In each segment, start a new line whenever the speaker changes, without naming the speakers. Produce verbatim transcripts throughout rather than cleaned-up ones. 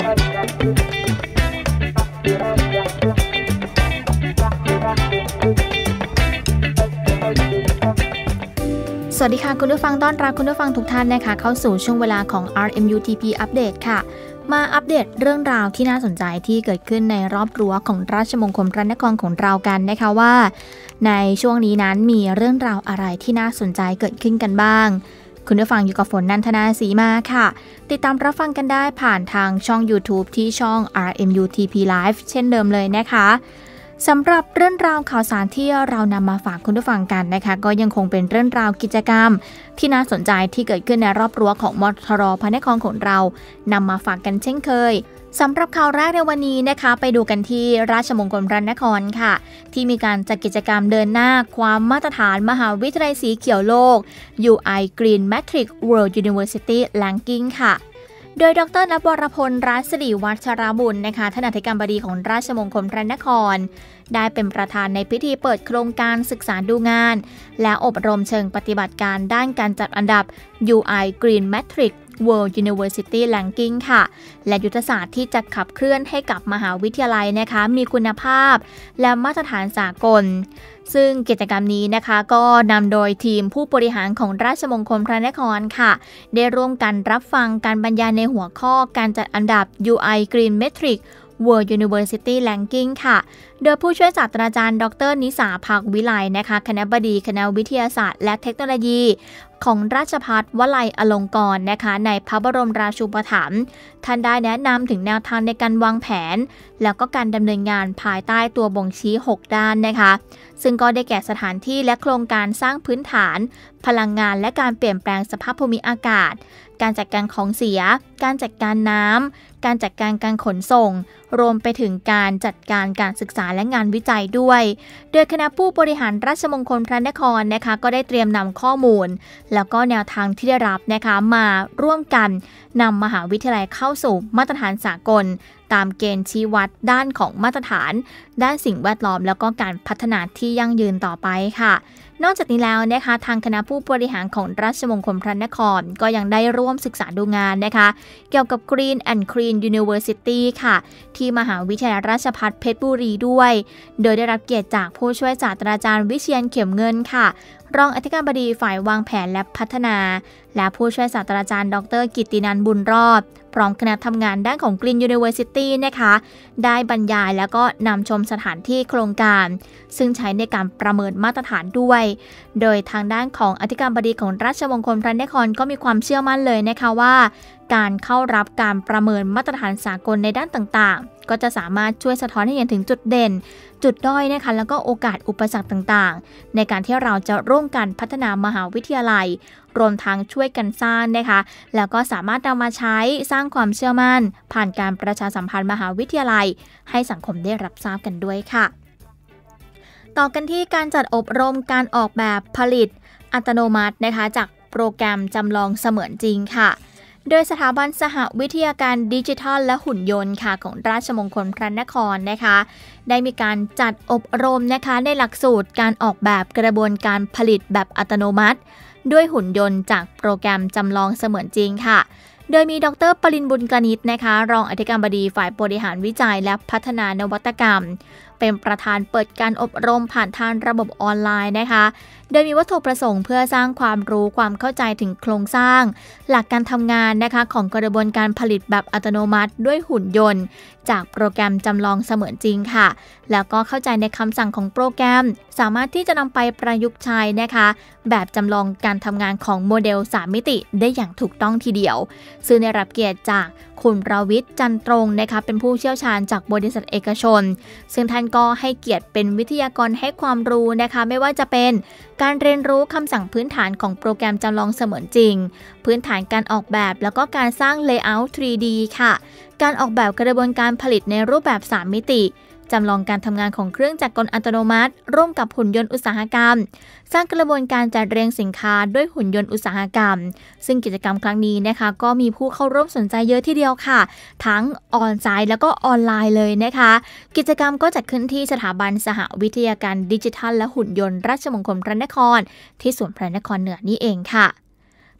สวัสดีค่ะคุณผู้ฟังต้อนรับคุณผู้ฟังทุกท่านนะคะเข้าสู่ช่วงเวลาของ อาร์ เอ็ม ยู ที พี อัปเดตค่ะมาอัปเดตเรื่องราวที่น่าสนใจที่เกิดขึ้นในรอบรั้วของราชมงคลพระนครของเรากันนะคะว่าในช่วงนี้นั้นมีเรื่องราวอะไรที่น่าสนใจเกิดขึ้นกันบ้างคุณผู้ฟังอยู่กับฝนนันทนาศรีมาค่ะติดตามรับฟังกันได้ผ่านทางช่อง YouTube ที่ช่อง อาร์ เอ็ม ยู ที พี Live เช่นเดิมเลยนะคะสำหรับเรื่องราวข่าวสารที่เรานำมาฝากคุณผู้ฟังกันนะคะก็ยังคงเป็นเรื่องราวกิจกรรมที่น่าสนใจที่เกิดขึ้นในรอบรั้วของมทรพระนครของเรานำมาฝากกันเช่นเคยสำหรับข่าวแรกในวันนี้นะคะไปดูกันที่ราชมงคลพระนครค่ะที่มีการจัดกิจกรรมเดินหน้าความมาตรฐานมหาวิทยาลัยสีเขียวโลก ยู ไอ Green Matrix World University Ranking ค่ะโดยดร.ณวรพลรัศรีวัชรบุญนะคะท่านอธิการบดีของราชมงคลพระนครได้เป็นประธานในพิธีเปิดโครงการศึกษาดูงานและอบรมเชิงปฏิบัติการด้านการจัดอันดับ ยู ไอ Green Matrix World University Ranking ค่ะและยุทธศาสตร์ที่จะขับเคลื่อนให้กับมหาวิทยาลัยนะคะมีคุณภาพและมาตรฐานสากลซึ่งกิจกรรมนี้นะคะก็นำโดยทีมผู้บริหารของราชมงคลพระนครค่ะได้ร่วมกันรับฟังการบรรยายในหัวข้อการจัดอันดับ ยู ไอ Green Matrix World University Ranking ค่ะโดยผู้ช่วยศาสตราจารย์ดร.นิสาภาควิไลนะคะคณบดีคณะวิทยาศาสตร์และเทคโนโลยีของราชภัฏวลัยอลงกรณ์นะคะในพระบรมราชูปถัมภ์ท่านได้แนะนำถึงแนวทางในการวางแผนแล้วก็การดำเนินงานภายใต้ตัวบ่งชี้หกด้านนะคะซึ่งก็ได้แก่สถานที่และโครงการสร้างพื้นฐานพลังงานและการเปลี่ยนแปลงสภาพภูมิอากาศการจัดการของเสียการจัดการน้ำการจัดการการขนส่งรวมไปถึงการจัดการการศึกษาและงานวิจัยด้วยโดยคณะผู้บริหารราชมงคลพระนครนะคะก็ได้เตรียมนำข้อมูลแล้วก็แนวทางที่ได้รับนะคะมาร่วมกันนำมหาวิทยาลัยเข้าสู่มาตรฐานสากลตามเกณฑ์ชี้วัดด้านของมาตรฐานด้านสิ่งแวดล้อมแล้วก็การพัฒนาที่ยั่งยืนต่อไปค่ะนอกจากนี้แล้วนะคะทางคณะผู้บริหารของราชมงคลพระนครก็ยังได้ร่วมศึกษาดูงานนะคะเกี่ยวกับ Green and Clean University ค่ะที่มหาวิทยาลัยราชภัฏเพชรบุรีด้วยโดยได้รับเกียรติจากผู้ช่วยศาสตราจารย์วิเชียรเข็มเงินค่ะรองอธิการบดีฝ่ายวางแผนและพัฒนาและผู้ช่วยศาสตราจารย์ดร.กิตตินันท์บุญรอดพร้อมคณะทำงานด้านของ Green University นะคะได้บรรยายแล้วก็นำชมสถานที่โครงการซึ่งใช้ในการประเมินมาตรฐานด้วยโดยทางด้านของอธิการบดีของราชมงคลพระนครก็มีความเชื่อมั่นเลยนะคะว่าการเข้ารับการประเมินมาตรฐานสากลในด้านต่างๆก็จะสามารถช่วยสะท้อนให้เห็นถึงจุดเด่นจุดด้อยนะคะแล้วก็โอกาสอุปสรรคต่างๆในการที่เราจะร่วมกันพัฒนามหาวิทยาลัยรวมทั้งช่วยกันสร้างนะคะแล้วก็สามารถนำมาใช้สร้างความเชื่อมั่นผ่านการประชาสัมพันธ์มหาวิทยาลัยให้สังคมได้รับทราบกันด้วยค่ะต่อกันที่การจัดอบรมการออกแบบผลิตอัตโนมัตินะคะจากโปรแกรมจำลองเสมือนจริงค่ะโดยสถาบันสหวิทยาการดิจิทัลและหุ่นยนต์ค่ะของราชมงคลพระนครนะคะได้มีการจัดอบรมนะคะในหลักสูตรการออกแบบกระบวนการผลิตแบบอัตโนมัติด้วยหุ่นยนต์จากโปรแกรมจำลองเสมือนจริงค่ะโดยมีดร.ปรินทร์บุญกนิษฐ์นะคะรองอธิการบดีฝ่ายบริหารวิจัยและพัฒนานวัตกรรมเป็นประธานเปิดการอบรมผ่านทางระบบออนไลน์นะคะโดยมีวัตถุประสงค์เพื่อสร้างความรู้ความเข้าใจถึงโครงสร้างหลักการทำงานนะคะของกระบวนการผลิตแบบอัตโนมัติด้วยหุ่นยนต์จากโปรแกรมจำลองเสมือนจริงค่ะแล้วก็เข้าใจในคำสั่งของโปรแกรมสามารถที่จะนำไปประยุกต์ใช้นะคะแบบจำลองการทำงานของโมเดลสามมิติได้อย่างถูกต้องทีเดียวซึ่งได้รับเกียรติจากคุณประวิทย์จันตรงนะคะเป็นผู้เชี่ยวชาญจากบริษัทเอกชนซึ่งท่านก็ให้เกียรติเป็นวิทยากรให้ความรู้นะคะไม่ว่าจะเป็นการเรียนรู้คำสั่งพื้นฐานของโปรแกรมจำลองเสมือนจริงพื้นฐานการออกแบบแล้วก็การสร้าง Layout ทรี ดี ค่ะการออกแบบกระบวนการผลิตในรูปแบบสามมิติจำลองการทำงานของเครื่องจักรกลอัตโนมัติร่วมกับหุ่นยนต์อุตสาหกรรมสร้างกระบวนการจัดเรียงสินค้าด้วยหุ่นยนต์อุตสาหกรรมซึ่งกิจกรรมครั้งนี้นะคะก็มีผู้เข้าร่วมสนใจเยอะทีเดียวค่ะทั้งออนไลน์แล้วก็ออนไลน์เลยนะคะกิจกรรมก็จัดขึ้นที่สถาบันสหวิทยาการดิจิทัลและหุ่นยนต์ราชมงคลพระนครที่สวนพระนครเหนือนี่เองค่ะ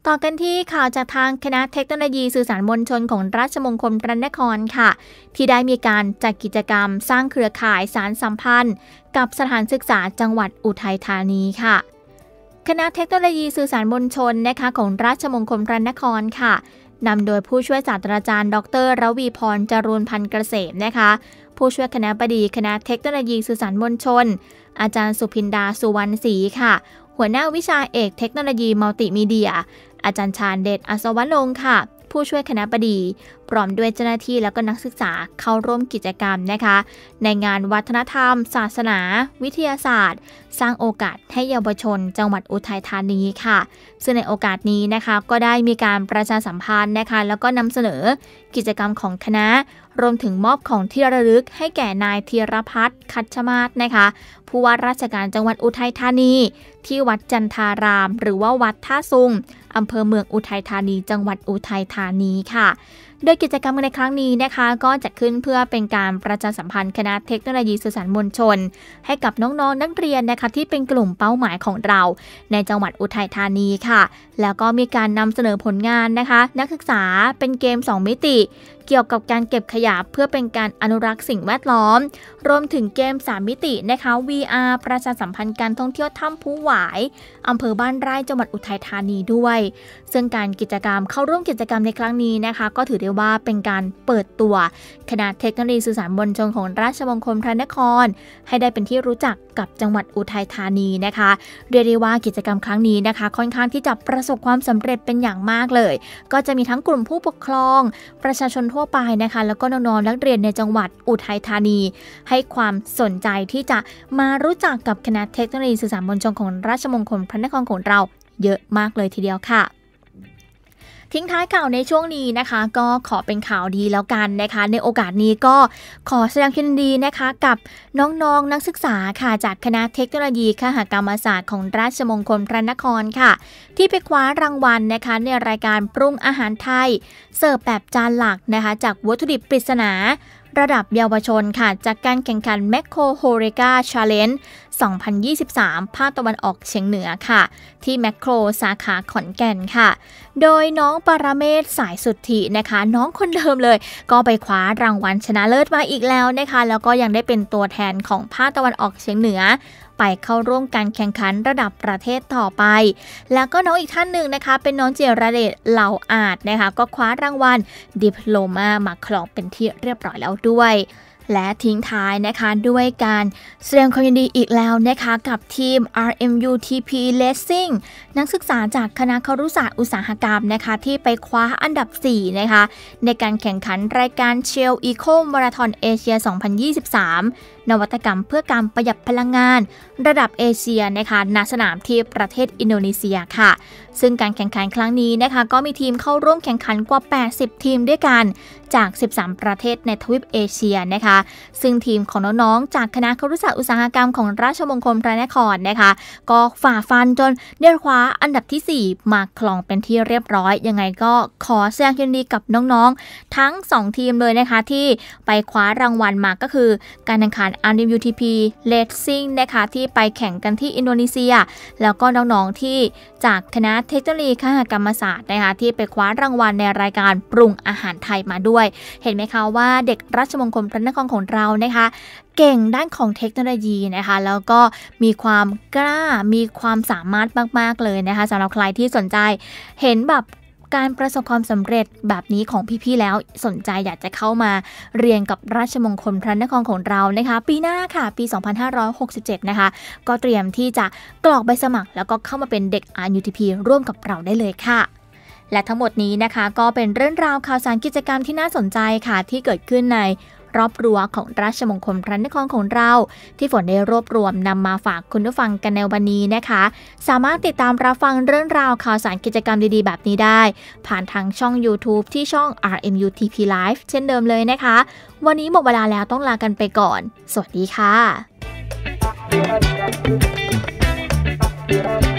ต่อกันที่ข่าวจากทางคณะเทคโนโลยีสื่อสารมวลชนของราชมงคลพระนครค่ะที่ได้มีการจัดกิจกรรมสร้างเครือข่ายสารสัมพันธ์กับสถานศึกษาจังหวัดอุทัยธานีค่ะคณะเทคโนโลยีสื่อสารมวลชนนะคะของราชมงคลพระนครค่ะนำโดยผู้ช่วยศาสตราจารย์ดรระวีพรจรูนพันธ์เกษมนะคะผู้ช่วยคณบดีคณะเทคโนโลยีสื่อสารมวลชนอาจารย์สุพินดาสุวรรณศรีค่ะหัวหน้าวิชาเอกเทคโนโลยีมัลติมีเดียอาจารย์ชาญเดชอัศวลงค์ค่ะผู้ช่วยคณบดีพร้อมด้วยเจ้าหน้าที่และก็นักศึกษาเข้าร่วมกิจกรรมนะคะในงานวัฒนธรรมศาสนาวิทยาศาสตร์สร้างโอกาสให้เยาวชนจังหวัดอุทัยธานีค่ะซึ่งในโอกาสนี้นะคะก็ได้มีการประชาสัมพันธ์นะคะแล้วก็นำเสนอกิจกรรมของคณะรวมถึงมอบของที่ระลึกให้แก่นายธีรพัฒน์คัชมาศนะคะผู้ว่าราชการจังหวัดอุทัยธานีที่วัดจันทารามหรือว่าวัดท่าซุงอำเภอเมืองอุทัยธานีจังหวัดอุทัยธานีค่ะโดยกิจกรรมในครั้งนี้นะคะก็จัดขึ้นเพื่อเป็นการประชาสัมพันธ์คณะเทคโนโลยีสื่อสารมวลชนให้กับน้องๆ น, นักเรียนนะคะที่เป็นกลุ่มเป้าหมายของเราในจังหวัดอุทัยธานีค่ะแล้วก็มีการนำเสนอผลงานนะคะนักศึกษาเป็นเกมสองมิติเกี่ยวกับการเก็บขยะเพื่อเป็นการอนุรักษ์สิ่งแวดล้อมรวมถึงเกมสามมิตินะคะ วี อาร์ ประชาสัมพันธ์การท่องเที่ยวถ้ำผู้หวายอำเภอบ้านไร่จังหวัดอุทัยธานีด้วยซึ่งการกิจกรรมเข้าร่วมกิจกรรมในครั้งนี้นะคะก็ถือได้ว่าเป็นการเปิดตัวคณะเทคโนโลยีสื่อสารมวลชนของราชมงคลพระนครให้ได้เป็นที่รู้จักกับจังหวัดอุทัยธานีนะคะเรียกได้ว่ากิจกรรมครั้งนี้นะคะค่อนข้างที่จะประสบความสำเร็จเป็นอย่างมากเลยก็จะมีทั้งกลุ่มผู้ปกครองประชาชนทั่วไปนะคะแล้วก็น้องๆนักเรียนในจังหวัดอุทัยธานีให้ความสนใจที่จะมารู้จักกับคณะเทคโนโลยีสื่อสารมวลชนของราชมงคลพระนครของเราเยอะมากเลยทีเดียวค่ะทิ้งท้ายข่าวในช่วงนี้นะคะก็ขอเป็นข่าวดีแล้วกันนะคะในโอกาสนี้ก็ขอแสดงความยินดีนะคะกับน้องๆ นักศึกษาค่ะจากคณะเทคโนโลยีคหกรรมศาสตร์ของราชมงคลพระนครค่ะที่ไปคว้ารางวัลนะคะในรายการปรุงอาหารไทยเสิร์ฟแบบจานหลักนะคะจากวัตถุดิบปริศนาระดับเยาวชนค่ะจากการแข่งขันแมคโครโฮเรกาชาเลนจ์สองพันยี่สิบสามภาคตะวันออกเฉียงเหนือค่ะที่แมคโครสาขาขอนแก่นค่ะโดยน้องปรเมศสายสุทธินะคะน้องคนเดิมเลยก็ไปคว้ารางวัลชนะเลิศมาอีกแล้วนะคะแล้วก็ยังได้เป็นตัวแทนของภาคตะวันออกเฉียงเหนือไปเข้าร่วมการแข่งขันระดับประเทศต่อไปแล้วก็น้องอีกท่านหนึ่งนะคะเป็นน้องเจรเดชเหล่าอาจนะคะก็คว้ารางวัลดิพโลมามาครองเป็นที่เรียบร้อยแล้วด้วยและทิ้งท้ายนะคะด้วยการแสดงความยินดีอีกแล้วนะคะกับทีม อาร์ เอ็ม ยู ที พี Racing นักศึกษาจากคณะครุศาสตร์อุตสาหกรรมนะคะที่ไปคว้าอันดับสี่นะคะในการแข่งขันรายการ Shell Eco Marathon Asia สองพันยี่สิบสามนวัตกรรมเพื่อการประหยัดพลังงานระดับเอเชียนะคะณสนามที่ประเทศอินโดนีเซียค่ะซึ่งการแข่งขันครั้งนี้นะคะก็มีทีมเข้าร่วมแข่งขันกว่าแปดสิบทีมด้วยกันจากสิบสามประเทศในทวีปเอเชียนะคะซึ่งทีมของน้องๆจากคณะครุศาสตร์อุตสาหกรรมของราชมงคลพระนครนะคะก็ฝ่าฟันจนได้คว้าอันดับที่สี่มาครองเป็นที่เรียบร้อยยังไงก็ขอแสดงความยินดีกับน้องๆทั้งสองทีมเลยนะคะที่ไปคว้ารางวัลมาก็คือการแข่งขัน อาร์ เอ็ม ยู ที พี Racing นะคะที่ไปแข่งกันที่อินโดนีเซียแล้วก็น้องๆที่จากคณะเทคโนโลยีคหกรรมศาสตร์นะคะที่ไปคว้ารางวัลในรายการปรุงอาหารไทยมาด้วยเห็นไหมคะว่าเด็กราชมงคลพระนครของเรานะคะเก่งด้านของเทคโนโลยีนะคะแล้วก็มีความกล้ามีความสามารถมากๆเลยนะคะสำหรับใครที่สนใจเห็นแบบการประสบความสำเร็จแบบนี้ของพี่ๆแล้วสนใจอยากจะเข้ามาเรียนกับราชมงคลพระนครของเรานะคะปีหน้าค่ะปีสองพันห้าร้อยหกสิบเจ็ดนะคะก็เตรียมที่จะกรอกใบสมัครแล้วก็เข้ามาเป็นเด็ก อาร์ ยู ที พี ร่วมกับเราได้เลยค่ะและทั้งหมดนี้นะคะก็เป็นเรื่องราวข่าวสารกิจกรรมที่น่าสนใจค่ะที่เกิดขึ้นในรอบรั้วของราชมงคลพระนครของเราที่ฝนได้รวบรวมนำมาฝากคุณผู้ฟังกันในวันนี้นะคะสามารถติดตามรับฟังเรื่องราวข่าวสารกิจกรรมดีๆแบบนี้ได้ผ่านทางช่อง YouTube ที่ช่อง อาร์ เอ็ม ยู ที พี Live เช่นเดิมเลยนะคะวันนี้หมดเวลาแล้วต้องลากันไปก่อนสวัสดีค่ะ